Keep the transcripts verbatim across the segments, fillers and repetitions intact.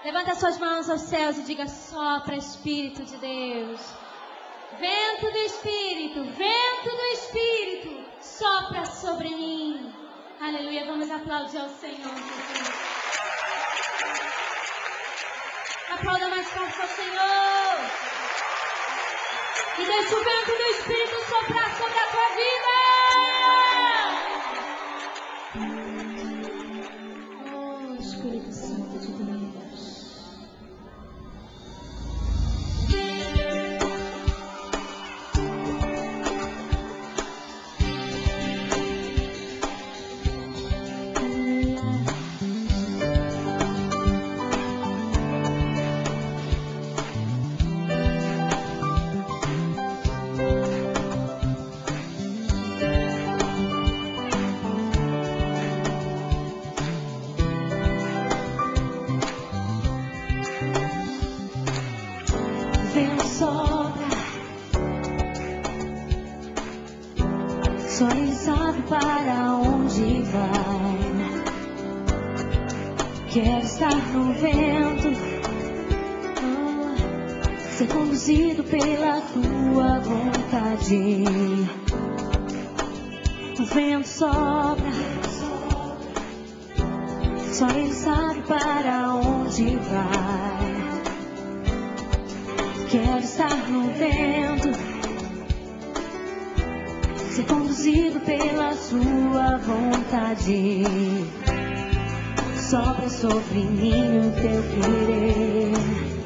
Levanta suas mãos aos céus e diga: sopra, Espírito de Deus. Vento do Espírito, vento do Espírito, sopra sobre mim. Aleluia, vamos aplaudir ao Senhor. Aplauda mais forte ao Senhor. E deixa o vento do Espírito soprar sobre a tua vida. Oh, Espírito Santo de Deus. Só Ele sabe para onde vai. Quero estar no vento, oh, ser conduzido pela tua vontade. O vento sopra, só Ele sabe para onde vai. Quero estar no vento, ser conduzido pela sua vontade. Sopra sobre mim o teu querer.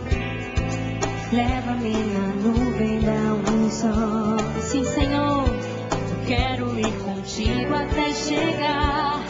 Leva-me na nuvem da unção. Sim, Senhor, eu quero ir contigo até chegar